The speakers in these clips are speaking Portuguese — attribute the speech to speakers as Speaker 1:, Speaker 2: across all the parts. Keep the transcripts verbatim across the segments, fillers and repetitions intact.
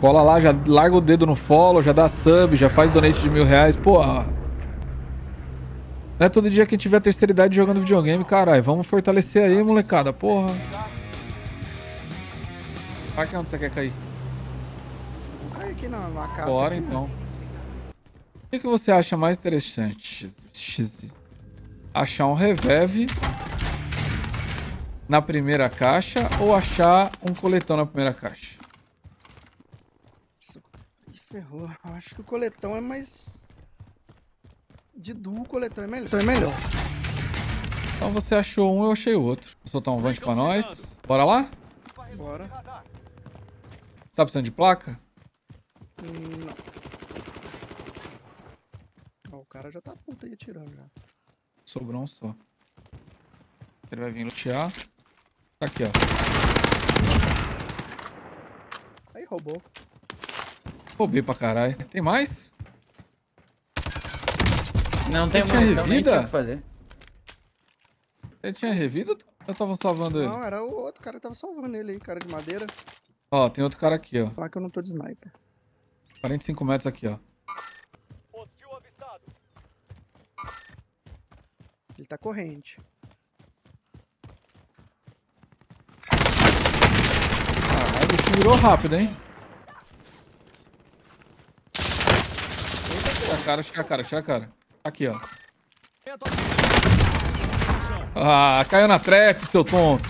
Speaker 1: Cola lá, já larga o dedo no follow, já dá sub, já faz donate de mil reais. Porra. Não é todo dia que tiver terceira idade jogando videogame, caralho. Vamos fortalecer aí, molecada. Porra. Aqui onde você quer cair?
Speaker 2: Vou cair aqui na, na casa.
Speaker 1: Bora,
Speaker 2: aqui,
Speaker 1: então. Né? O que, que você acha mais interessante? Achar um revive na primeira caixa ou achar um coletão na primeira caixa?
Speaker 2: Ih, ferrou. Eu acho que o coletão é mais... De duo, o coletão é melhor. Então é melhor.
Speaker 1: Então você achou um, eu achei o outro. Vou soltar um vante pra nós. Bora lá?
Speaker 2: Bora.
Speaker 1: Você tá precisando de placa?
Speaker 2: Hum, não. Ó, o cara já tá puto aí atirando já.
Speaker 1: Sobrou um só. Ele vai vir lutear. Tá aqui, ó.
Speaker 2: Aí, roubou.
Speaker 1: Roubei pra caralho. Tem mais?
Speaker 3: Não tem
Speaker 1: tinha
Speaker 3: munição, nem
Speaker 1: revida?
Speaker 3: tinha o que fazer.
Speaker 1: Ele tinha revido ou eu tava salvando ele?
Speaker 2: Não, era o outro cara que tava salvando ele aí, cara de madeira.
Speaker 1: Ó, tem outro cara aqui, ó.
Speaker 2: Falar que eu não tô de sniper.
Speaker 1: quarenta e cinco metros aqui, ó.
Speaker 2: Ele tá corrente.
Speaker 1: Caralho, o bicho virou rápido, hein? Tira a cara, tira a cara, tira a cara. Aqui, ó. Ah, caiu na trap, seu tonto.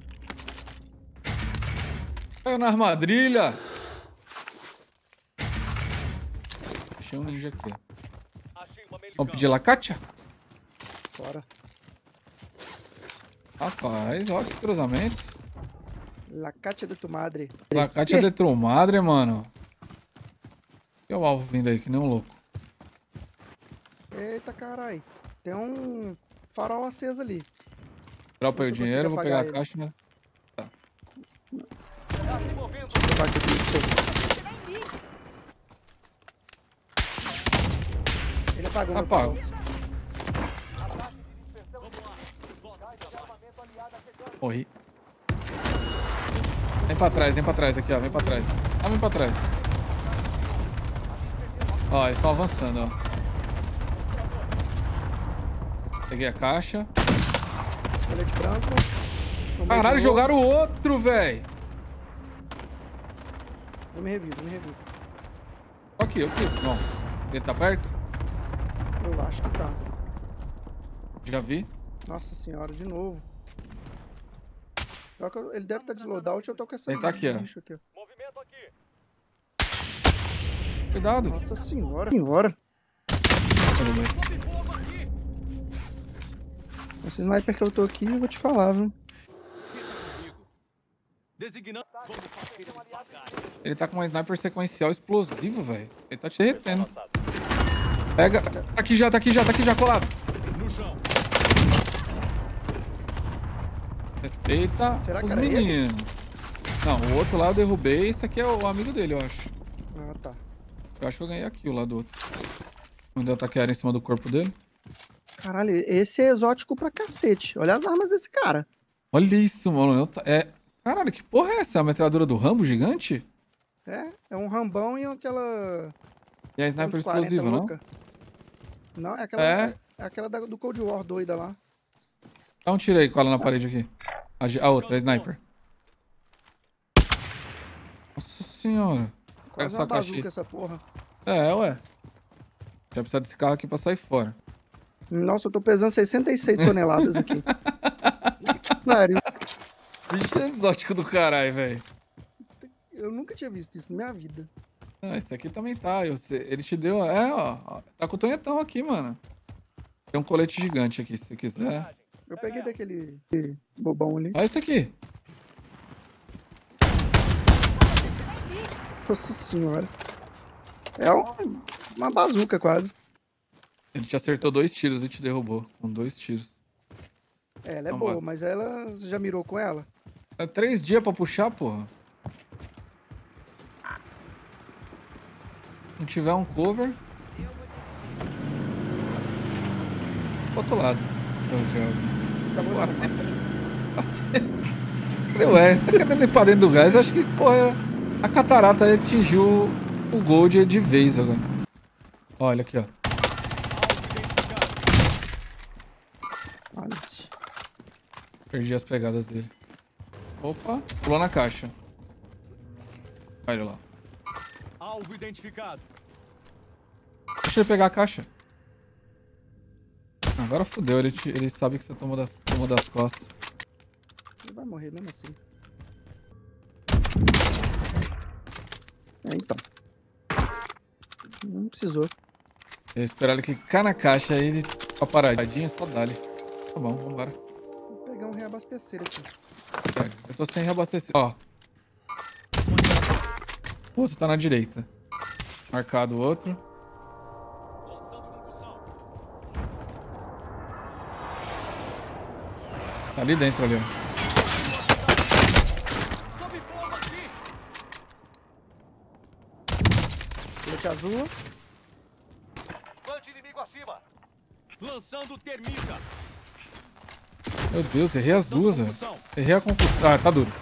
Speaker 1: Caiu na armadilha. Achei um ninja aqui. Vamos pedir lacatia?
Speaker 2: Bora.
Speaker 1: Rapaz, olha que cruzamento.
Speaker 2: La Catia de tu madre.
Speaker 1: Lacatia de tu madre, mano. Olha o alvo vindo aí, que nem um louco.
Speaker 2: Eita, carai. Tem um farol aceso ali.
Speaker 1: Dropa aí o
Speaker 2: Você
Speaker 1: dinheiro, vou pegar a
Speaker 2: ele.
Speaker 1: caixa, né? Tá.
Speaker 2: Eu bato aqui no seu. Ele apagou meu
Speaker 1: Apago.
Speaker 2: farol.
Speaker 1: Morri. Vem pra trás, vem pra trás aqui, ó. Vem pra trás. Ah, vem pra trás. Ó, eles estão avançando, ó. Peguei a caixa.
Speaker 2: Colete branco. Tomei
Speaker 1: Caralho,
Speaker 2: de novo.
Speaker 1: jogaram o outro, velho.
Speaker 2: Eu me revivo, eu me revivo.
Speaker 1: Aqui, aqui. Não. Ele tá perto?
Speaker 2: Eu acho que tá.
Speaker 1: Já vi.
Speaker 2: Nossa senhora, de novo. Só que eu- Ele deve estar de loadout, eu tô com essa
Speaker 1: Ele tá aqui, ó.
Speaker 2: bicho aqui, ó.
Speaker 1: Cuidado.
Speaker 2: Nossa senhora. Senhora.
Speaker 1: Tudo bem.
Speaker 2: Esse sniper que eu tô aqui, eu vou te falar, viu?
Speaker 1: Ele tá com uma sniper sequencial explosivo, velho. Ele tá te derretendo. Pega. Tá aqui já, tá aqui já, tá aqui já colado. Respeita
Speaker 2: Será que
Speaker 1: os
Speaker 2: era ele?
Speaker 1: meninos. Não, o outro lá eu derrubei. Esse aqui é o amigo dele, eu acho.
Speaker 2: Ah, tá.
Speaker 1: Eu acho que eu ganhei aqui, o lado do outro. Onde eu taquear em cima do corpo dele.
Speaker 2: Caralho, esse é exótico pra cacete. Olha as armas desse cara.
Speaker 1: Olha isso, mano. Eu ta- É... Caralho, que porra é essa? É a metralhadora do Rambo gigante?
Speaker 2: É, é um rambão e aquela...
Speaker 1: E a sniper
Speaker 2: ponto quarenta
Speaker 1: explosiva, não?
Speaker 2: louca. Não, é aquela,
Speaker 1: É?
Speaker 2: é aquela da- do Cold War doida lá.
Speaker 1: Dá um tiro aí, cola na parede aqui. A, ge- a outra, a sniper. Nossa senhora. Pega
Speaker 2: Quase
Speaker 1: sua
Speaker 2: uma
Speaker 1: caixa aí.
Speaker 2: bazuca essa porra.
Speaker 1: É, ué. Já precisa desse carro aqui pra sair fora.
Speaker 2: Nossa, eu tô pesando sessenta e seis toneladas aqui. Que pariu.
Speaker 1: Bicho exótico do caralho, velho.
Speaker 2: Eu nunca tinha visto isso na minha vida.
Speaker 1: Ah, esse aqui também tá. Eu sei- Ele te deu. É, ó. ó, Tá com o tonhetão aqui, mano. Tem um colete gigante aqui, se você quiser.
Speaker 2: Eu peguei daquele aquele bobão ali.
Speaker 1: Olha isso aqui.
Speaker 2: Nossa senhora. É um- uma bazuca quase.
Speaker 1: Ele te acertou dois tiros e te derrubou. Com dois tiros.
Speaker 2: É, ela é
Speaker 1: Então
Speaker 2: boa,
Speaker 1: vai.
Speaker 2: mas ela... Você já mirou com ela?
Speaker 1: É três dias pra puxar, porra. Se não tiver um cover. Outro lado. Eu já.
Speaker 2: Tá bom,
Speaker 1: Pô,
Speaker 2: tá
Speaker 1: acerta. Acerta. Cadê o R? Tá querendo ir pra dentro do gás? Eu acho que isso, porra. A catarata atingiu o Gold de vez agora. Olha aqui, ó.
Speaker 2: Quase.
Speaker 1: Perdi as pegadas dele. Opa, pulou na caixa. Olha lá.
Speaker 3: Alvo identificado.
Speaker 1: Deixa ele pegar a caixa. Agora fodeu, ele, te- ele sabe que você tomou das, tomou das costas.
Speaker 2: Ele vai morrer mesmo assim. É, então. Não precisou.
Speaker 1: Eu esperar ele clicar na caixa aí, ele tá paradinho, só dá-lhe. Tá bom, vambora.
Speaker 2: Vou pegar um reabastecer aqui.
Speaker 1: Pega. Eu tô sem reabastecer. Ó. O outro tá na direita. Marcado o outro.
Speaker 3: Lançando concussão.
Speaker 1: Tá ali dentro ali, ó.
Speaker 3: Sob fogo aqui.
Speaker 2: Colete azul.
Speaker 3: Bande inimigo acima. Lançando termita.
Speaker 1: Meu Deus, errei as
Speaker 3: Lançando
Speaker 1: duas, velho.
Speaker 3: concussão.
Speaker 1: Errei a concussão. Ah, tá duro.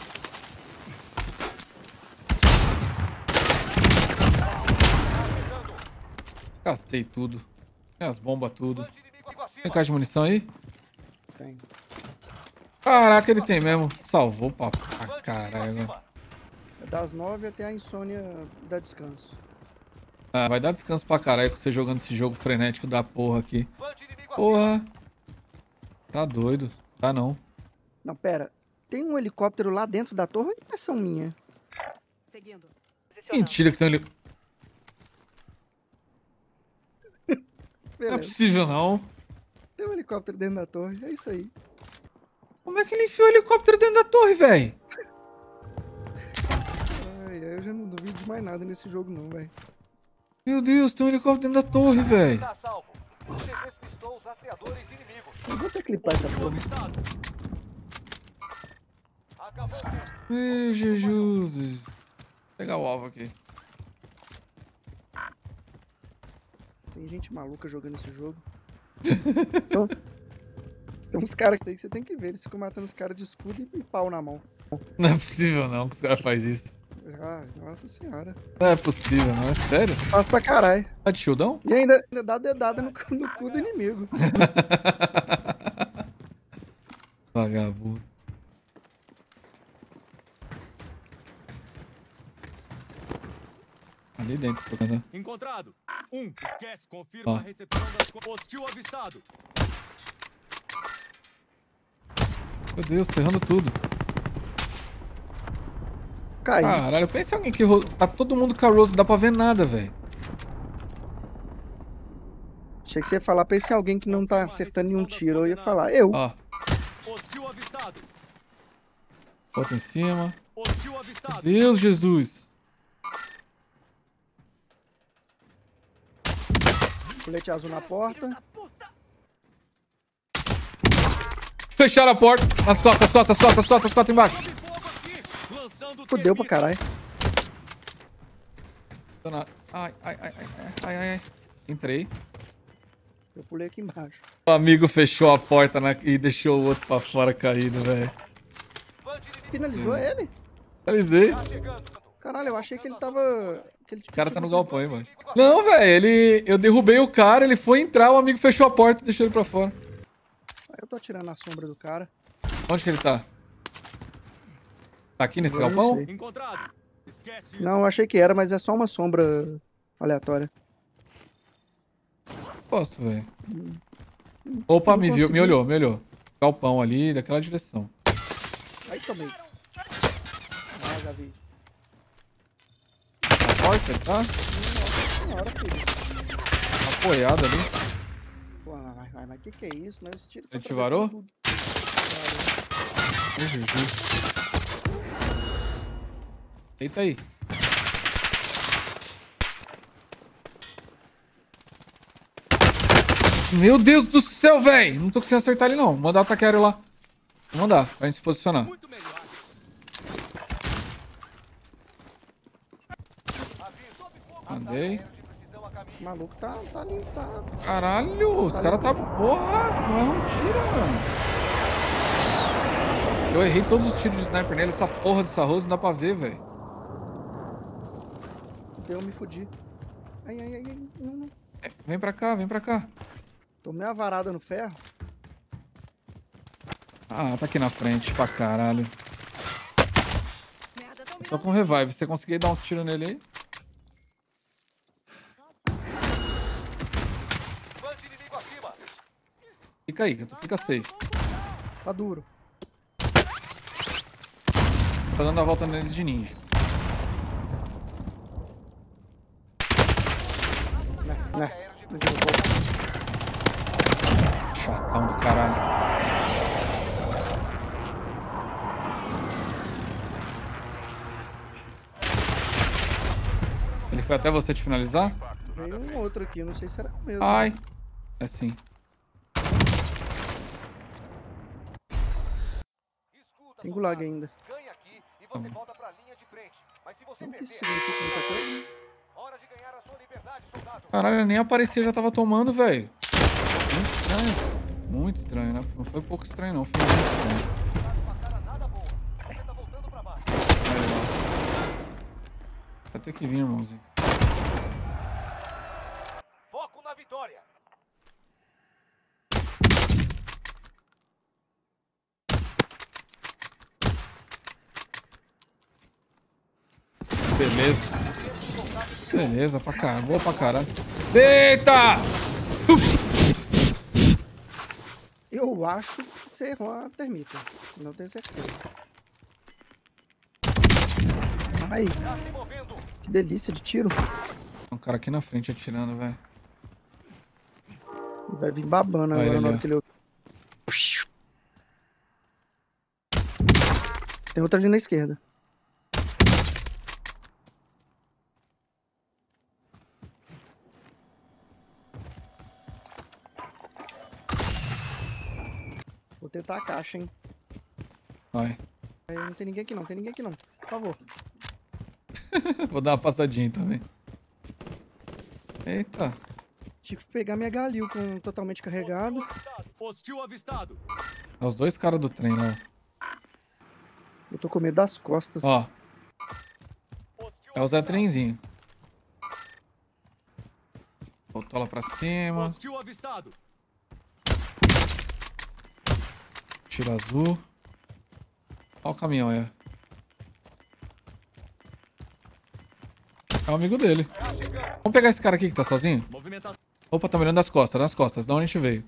Speaker 1: Gastei tudo. Tem as bombas, tudo.
Speaker 3: Bande inimigo acima.
Speaker 1: Tem caixa de munição aí?
Speaker 2: Tem.
Speaker 1: Caraca, ele tem mesmo. Salvou pra, pra
Speaker 3: Bande
Speaker 1: caralho,
Speaker 3: inimigo
Speaker 1: velho.
Speaker 3: acima.
Speaker 2: É das nove até a insônia dar descanso.
Speaker 1: Ah, vai dar descanso pra caralho com você jogando esse jogo frenético da porra aqui.
Speaker 3: Bande inimigo acima.
Speaker 1: Porra. Tá doido. Tá não.
Speaker 2: Não, pera. Tem um helicóptero lá dentro da torre ou é impressão minha?
Speaker 4: Seguindo.
Speaker 1: Mentira que tem um helicóptero. Não é
Speaker 2: Beleza.
Speaker 1: possível não.
Speaker 2: Tem um helicóptero dentro da torre. É isso aí.
Speaker 1: Como é que ele enfiou o helicóptero dentro da torre, velho?
Speaker 2: Ai, ai, eu já não duvido de mais nada nesse jogo não, velho.
Speaker 1: Meu Deus, tem um helicóptero dentro da torre, velho.
Speaker 3: Tá salvo. Você despistou os rastreadores inimigos.
Speaker 2: Eu vou ter que clipar essa porra.
Speaker 3: Avistado. Acabou.
Speaker 1: Meu Jesus. Vou pegar o alvo aqui.
Speaker 2: Tem gente maluca jogando esse jogo. Então, tem uns caras que você tem que ver. Eles ficam matando os caras de escudo e, e pau na mão.
Speaker 1: Não é possível não que os caras fazem isso.
Speaker 2: Ah, nossa senhora.
Speaker 1: Não é possível, não. É sério?
Speaker 2: Faz pra caralho.
Speaker 1: Tá de shieldão?
Speaker 2: E ainda, ainda dá dedada no, cu- no cu do inimigo.
Speaker 1: Vagabundo. Ali dentro, né?
Speaker 3: Encontrado. Um. Esquece. Confirma
Speaker 1: Ó.
Speaker 3: a recepção das... co- Hostil avistado.
Speaker 1: Meu Deus, tô errando tudo.
Speaker 2: Caiu.
Speaker 1: Caralho, pensa em alguém que... ro- Tá todo mundo com a Rose, não dá pra ver nada, velho.
Speaker 2: Achei que você ia falar, pensa em alguém que não tá acertando nenhum tiro. Eu ia falar, eu.
Speaker 1: Ó,
Speaker 3: Hostil avistado.
Speaker 1: outro em cima.
Speaker 3: Hostil avistado.
Speaker 1: Deus, Jesus.
Speaker 2: Colete azul na porta.
Speaker 1: Fecharam a porta. As costas, as costas, as costas, as costas, as costas embaixo.
Speaker 3: Sob fogo aqui. Lançando
Speaker 2: Fudeu pra
Speaker 3: termita.
Speaker 2: caralho.
Speaker 1: Tô na- Ai, ai, ai, ai, ai, ai, ai. Entrei.
Speaker 2: Eu pulei aqui embaixo.
Speaker 1: O amigo fechou a porta na- e deixou o outro pra fora caído, velho.
Speaker 3: Bande inimigo.
Speaker 2: Finalizou ele?
Speaker 1: Finalizei.
Speaker 3: Tá chegando.
Speaker 2: Caralho, eu achei que ele tava... Que ele
Speaker 1: O cara tá no
Speaker 2: tinha
Speaker 1: galpão aí, mano. Não, velho, ele... Eu derrubei o cara, ele foi entrar, o amigo fechou a porta e deixou ele pra fora.
Speaker 2: conseguido- Ah, eu tô atirando na sombra do cara.
Speaker 1: Onde que ele tá? Tá aqui nesse
Speaker 2: Eu não
Speaker 1: galpão?
Speaker 2: sei.
Speaker 3: Encontrado. Esquece isso.
Speaker 2: Não, eu achei que era, mas é só uma sombra aleatória.
Speaker 1: Gosto, velho. Opa,
Speaker 2: não
Speaker 1: me viu, me
Speaker 2: consegui.
Speaker 1: olhou, me olhou. Galpão ali, daquela direção.
Speaker 2: Aí tomei. Ah, já vi.
Speaker 1: A porta, tá?
Speaker 2: Nossa senhora, filho.
Speaker 1: Apoiado ali.
Speaker 2: Pô, mas, mas, mas que que é isso? Mas tiro
Speaker 1: Ele te varou?
Speaker 2: tudo.
Speaker 1: Meu Jesus. Eita aí. Meu Deus do céu, velho! Não tô conseguindo acertar ele, não. Vou mandar o ataque aéreo lá. Vou mandar, pra gente se posicionar.
Speaker 3: Muito melhor. Aviso. Sob fogo.
Speaker 1: Mandei.
Speaker 3: Aéreo de precisão a caminho.
Speaker 2: Esse maluco tá, tá ali, tá...
Speaker 1: Caralho, os caras tá... Porra, não é um tiro, mano. Eu errei todos os tiros de sniper nele. Essa porra dessa Rose não dá pra ver, velho.
Speaker 2: Fudeu, me fudi. Ai, ai, ai, ai. Não, não.
Speaker 1: É, vem pra cá, vem pra cá.
Speaker 2: Tomei uma varada no ferro.
Speaker 1: Ah, tá aqui na frente, pra caralho.
Speaker 4: Merda, tão me
Speaker 1: Tô
Speaker 4: dando
Speaker 1: com revive. Você conseguir dar uns tiros nele aí?
Speaker 3: Bande inimigo acima.
Speaker 1: Fica aí, que tu fica safe.
Speaker 2: Tá duro.
Speaker 1: Tô dando a volta neles de ninja.
Speaker 2: Né, né. Mas eu vou-
Speaker 1: Chatão do caralho. Ele foi até você te finalizar?
Speaker 2: Veio um outro aqui, não sei se era o mesmo.
Speaker 1: Ai. É sim.
Speaker 3: Escuta,
Speaker 2: Tem gulag
Speaker 3: soldado.
Speaker 2: ainda.
Speaker 3: Ganha aqui e você volta pra linha de frente. Mas se você
Speaker 2: Não que
Speaker 3: perder,
Speaker 2: isso significa muita coisa.
Speaker 3: hora de ganhar a sua liberdade, soldado.
Speaker 1: Caralho, nem aparecia, já tava tomando, velho. Muito estranho. Muito estranho, né? Não foi pouco estranho, não. Foi muito estranho.
Speaker 3: Tá com uma cara nada boa. Você tá voltando pra baixo.
Speaker 1: Vai lá. Vai ter que vir, irmãozinho.
Speaker 3: Foco na vitória.
Speaker 1: Beleza. Beleza, pra caralho. Boa pra caralho. Eita!
Speaker 2: Eu acho que você errou a termita. Não tenho certeza. Ai,
Speaker 3: Tá se movendo.
Speaker 2: que delícia de tiro.
Speaker 1: Tem um cara aqui na frente atirando, velho.
Speaker 2: Vai vir babando
Speaker 1: Olha
Speaker 2: agora
Speaker 1: ele,
Speaker 2: na hora
Speaker 1: ó.
Speaker 2: que ele... Tem outra ali na esquerda. Vou tentar a caixa, hein.
Speaker 1: Vai.
Speaker 2: Aí, não tem ninguém aqui não, tem ninguém aqui não. Por favor.
Speaker 1: Vou dar uma passadinha também. Eita.
Speaker 2: Tive que pegar minha Galil com totalmente carregado.
Speaker 3: Hostil avistado.
Speaker 1: É os dois caras do trem lá.
Speaker 2: Eu tô com medo das costas.
Speaker 1: Ó. É o Zé Trenzinho. Voltou lá pra cima.
Speaker 3: Hostil avistado.
Speaker 1: Tiro azul. Olha o caminhão aí. É o amigo dele. Vamos pegar esse cara aqui que tá sozinho?
Speaker 3: Movimentação.
Speaker 1: Opa, tá mirando das costas, das costas. De onde a gente veio?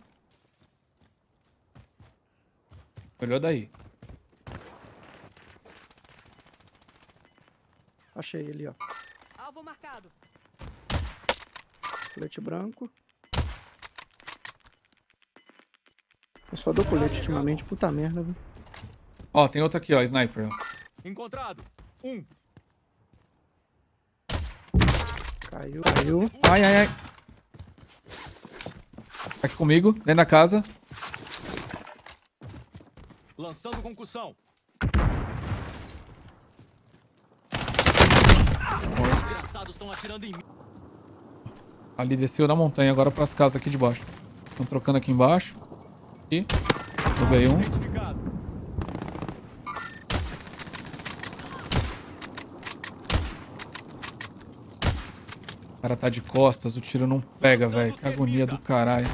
Speaker 1: Olhou daí.
Speaker 2: Achei ele, ó.
Speaker 4: Alvo marcado.
Speaker 2: Colete branco. Eu só dou colete ultimamente, puta merda, viu?
Speaker 1: Ó, tem outro aqui, ó, sniper. Ó.
Speaker 3: Encontrado. Um.
Speaker 2: Caiu, caiu.
Speaker 1: Ai, ai, ai. Tá aqui comigo, dentro da casa.
Speaker 3: Lançando concussão. Os desgraçados estão atirando em mim.
Speaker 1: Ali desceu da montanha agora pras casas aqui de baixo. Estão trocando aqui embaixo. Aqui. Derrubei um.
Speaker 3: Identificado.
Speaker 1: O cara tá de costas, o tiro não pega, velho. Que agonia do caralho.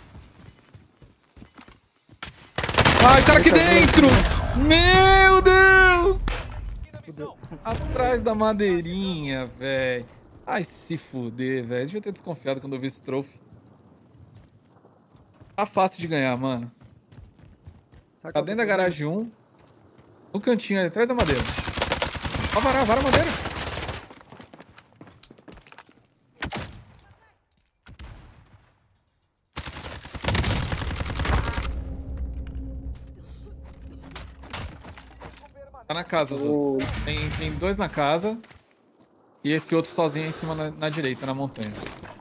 Speaker 1: Ai, cara aqui dentro! Meu Deus!
Speaker 2: Fudeu.
Speaker 1: Atrás da madeirinha, velho. Ai, se fuder, velho. Devia ter desconfiado quando eu vi esse trophy. Tá fácil de ganhar, mano. Tá dentro da garagem um. No cantinho ali, atrás da madeira. Ó, varar, vara a madeira. Tá na casa, os outros. Tem, tem dois na casa. E esse outro sozinho em cima na, na direita, na montanha.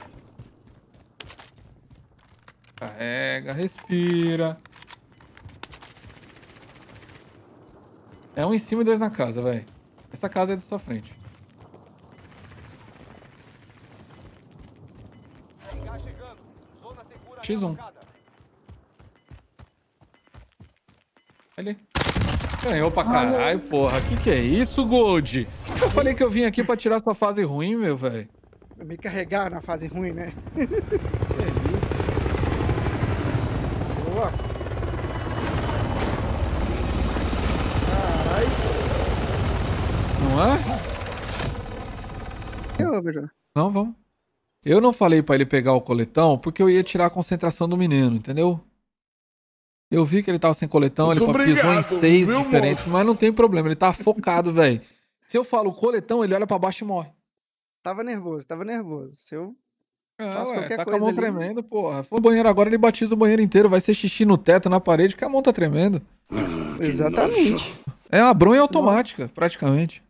Speaker 1: Carrega, respira. É um em cima e dois na casa, velho. Essa casa é da sua frente.
Speaker 3: Gás chegando. Zona segura.
Speaker 1: X um.
Speaker 3: realocada.
Speaker 1: Ali. Ganhou pra caralho, porra. Que que é isso, Gold? Eu falei que eu vim aqui pra tirar sua fase ruim, meu, velho.
Speaker 2: Me carregar na fase ruim, né? Boa. Caralho.
Speaker 1: Não é?
Speaker 2: Eu, Bejana.
Speaker 1: Não, vamos. Eu não falei pra ele pegar o coletão porque eu ia tirar a concentração do menino, entendeu? Eu vi que ele tava sem coletão, ele
Speaker 4: Muito
Speaker 1: pisou em
Speaker 4: obrigado,
Speaker 1: seis
Speaker 4: meu
Speaker 1: diferentes,
Speaker 4: moço.
Speaker 1: mas não tem problema, ele tá focado, velho. Se eu falo coletão, ele olha pra baixo e morre.
Speaker 2: Tava nervoso, tava nervoso. Se eu
Speaker 1: É,
Speaker 2: faço
Speaker 1: ué,
Speaker 2: qualquer
Speaker 1: tá com a
Speaker 2: coisa
Speaker 1: mão
Speaker 2: ali...
Speaker 1: tremendo, porra. For no banheiro agora, ele batiza o banheiro inteiro, vai ser xixi no teto, na parede, que a mão tá tremendo.
Speaker 2: Exatamente.
Speaker 1: É uma bronha automática, praticamente.